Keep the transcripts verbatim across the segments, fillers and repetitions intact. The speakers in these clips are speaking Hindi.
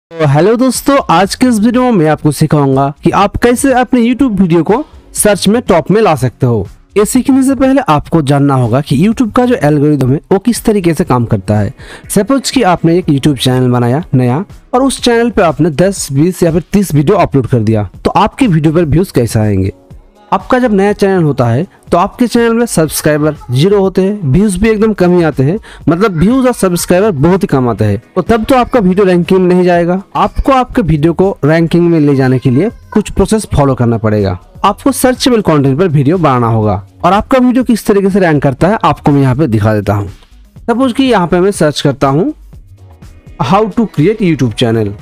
तो हेलो दोस्तों, आज के इस वीडियो में मैं आपको सिखाऊंगा कि आप कैसे अपने यूट्यूब वीडियो को सर्च में टॉप में ला सकते हो। ये सीखने से पहले आपको जानना होगा कि यूट्यूब का जो एल्गोरिदम है वो किस तरीके से काम करता है। सपोज कि आपने एक यूट्यूब चैनल बनाया नया और उस चैनल पे आपने दस, बीस या फिर तीस वीडियो अपलोड कर दिया, तो आपकी वीडियो पर व्यूज कैसे आएंगे। आपका जब नया चैनल होता है तो आपके चैनल में सब्सक्राइबर जीरो होते हैं, व्यूज भी एकदम कम ही आते हैं, मतलब व्यूज और सब्सक्राइबर बहुत ही कम आते हैं। तो तब तो आपका वीडियो रैंकिंग में नहीं जाएगा। आपको आपके वीडियो को रैंकिंग में ले जाने के लिए कुछ प्रोसेस फॉलो करना पड़ेगा। आपको सर्चेबल कंटेंट पर वीडियो बनाना होगा और आपका वीडियो किस तरीके से रैंक करता है आपको मैं यहाँ पे दिखा देता हूँ। सपोज कि यहाँ पे मैं सर्च करता हूँ how to create YouTube channel,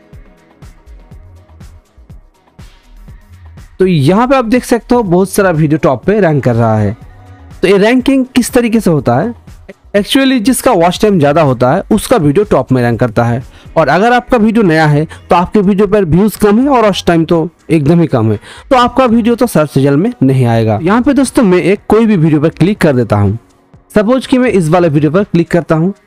तो यहाँ पे आप देख सकते हो बहुत सारा वीडियो टॉप पे रैंक कर रहा है। तो ये रैंकिंग किस तरीके से होता है, एक्चुअली जिसका वॉच टाइम ज़्यादा होता है उसका वीडियो टॉप में रैंक करता है। और अगर आपका वीडियो नया है तो आपके वीडियो पर व्यूज़ कम है और वॉच टाइम तो एकदम ही कम है, तो आपका वीडियो तो सर्च रिजल्ट में नहीं आएगा। यहाँ पे दोस्तों मैं एक कोई भी वीडियो पर क्लिक कर देता हूँ। सपोज कि मैं इस वाले वीडियो पर क्लिक करता हूँ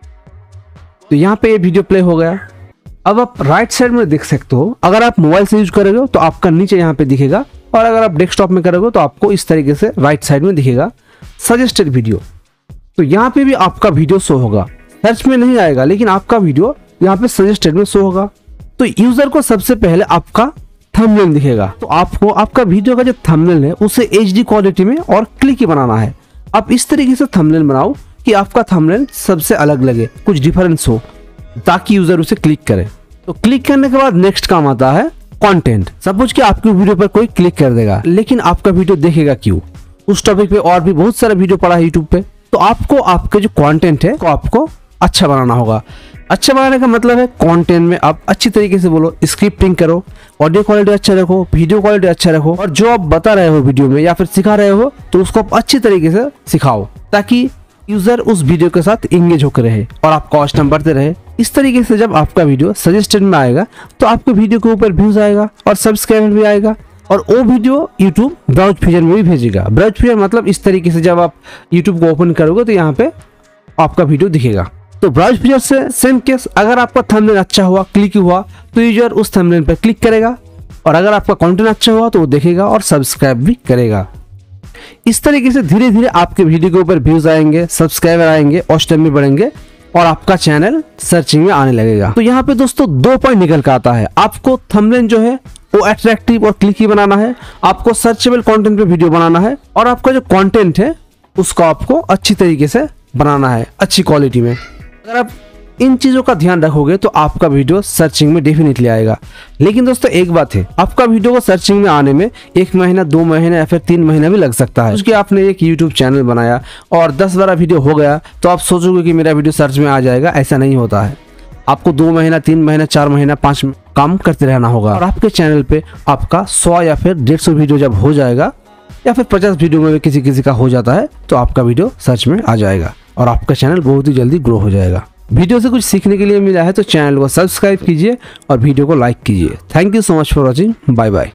तो यहाँ पे ये वीडियो प्ले हो गया। अब आप राइट साइड में देख सकते हो, अगर आप मोबाइल से यूज करोगे तो आपका नीचे यहाँ पे दिखेगा, और अगर आप डेस्कटॉप में करोगे तो आपको इस तरीके से राइट साइड में दिखेगा सजेस्टेड वीडियो। तो यहाँ पे भी आपका वीडियो शो होगा, सर्च में नहीं आएगा लेकिन आपका वीडियो यहाँ पे सजेस्टेड में शो होगा। तो यूजर को सबसे पहले आपका थंबनेल दिखेगा, तो आपको आपका वीडियो का जो थंबनेल है उसे एच डी क्वालिटी में और क्लिकी बनाना है। आप इस तरीके से थंबनेल बनाओ कि आपका थंबनेल सबसे अलग लगे, कुछ डिफरेंस हो, ताकि यूजर उसे क्लिक करे। तो क्लिक करने के बाद नेक्स्ट काम आता है कंटेंट। सपोज कि आपके वीडियो पर कोई क्लिक कर देगा लेकिन आपका वीडियो देखेगा क्यों, उस टॉपिक पे और भी बहुत सारा वीडियो पड़ा है यूट्यूब पे। तो आपको आपके जो कंटेंट है को आपको अच्छा बनाना होगा। अच्छा बनाने का मतलब है कंटेंट में आप अच्छी तरीके से बोलो, स्क्रिप्टिंग करो, ऑडियो क्वालिटी अच्छा रखो, वीडियो क्वालिटी अच्छा रखो, और जो आप बता रहे हो वीडियो में या फिर सिखा रहे हो तो उसको आप अच्छी तरीके से सिखाओ ताकि यूजर उस वीडियो के साथ इंगेज होकर रहे और आपका वॉच टाइम बढ़ते रहे। इस तरीके से जब आपका वीडियो सजेस्टेड में आएगा तो आपके वीडियो के ऊपर व्यूज आएगा और सब्सक्राइबर भी आएगा, और वो वीडियो यूट्यूब ब्राउज फीचर में भी भेजेगा। ब्राउज फीचर मतलब इस तरीके से जब आप यूट्यूब को ओपन करोगे तो यहाँ पे आपका वीडियो दिखेगा। तो ब्राउज फीचर से सेम केस, अगर आपका थंबनेल अच्छा हुआ, क्लिक हुआ तो यूजर उस थंबनेल पर क्लिक करेगा, और अगर आपका कंटेंट अच्छा हुआ तो वो देखेगा और सब्सक्राइब भी करेगा। इस तरीके से धीरे धीरे आपके वीडियो के ऊपर व्यूज आएंगे, सब्सक्राइबर आएंगे, वॉच टाइम भी बढ़ेंगे और आपका चैनल सर्चिंग में आने लगेगा। तो यहाँ पे दोस्तों दो पॉइंट निकल कर आता है, आपको थंबनेल जो है वो अट्रैक्टिव और क्लिकी बनाना है, आपको सर्चेबल कंटेंट पे वीडियो बनाना है, और आपका जो कंटेंट है उसको आपको अच्छी तरीके से बनाना है, अच्छी क्वालिटी में। अगर आप इन चीजों का ध्यान रखोगे तो आपका वीडियो सर्चिंग में डेफिनेटली आएगा। लेकिन दोस्तों एक बात है, आपका वीडियो को सर्चिंग में आने में एक महीना, दो महीना या फिर तीन महीना भी लग सकता है। क्योंकि आपने एक यूट्यूब चैनल बनाया और दस बारह वीडियो हो गया तो आप सोचोगे कि मेरा वीडियो सर्च में आ जाएगा, ऐसा नहीं होता है। आपको दो महीना, तीन महीना, चार महीना, पाँच काम करते रहना होगा, और आपके चैनल पे आपका सौ या फिर डेढ़ सौ वीडियो जब हो जाएगा या फिर पचास वीडियो में भी किसी किसी का हो जाता है तो आपका वीडियो सर्च में आ जाएगा और आपका चैनल बहुत ही जल्दी ग्रो हो जाएगा। वीडियो से कुछ सीखने के लिए मिला है तो चैनल को सब्सक्राइब कीजिए और वीडियो को लाइक कीजिए। Thank you so much for watching. Bye bye.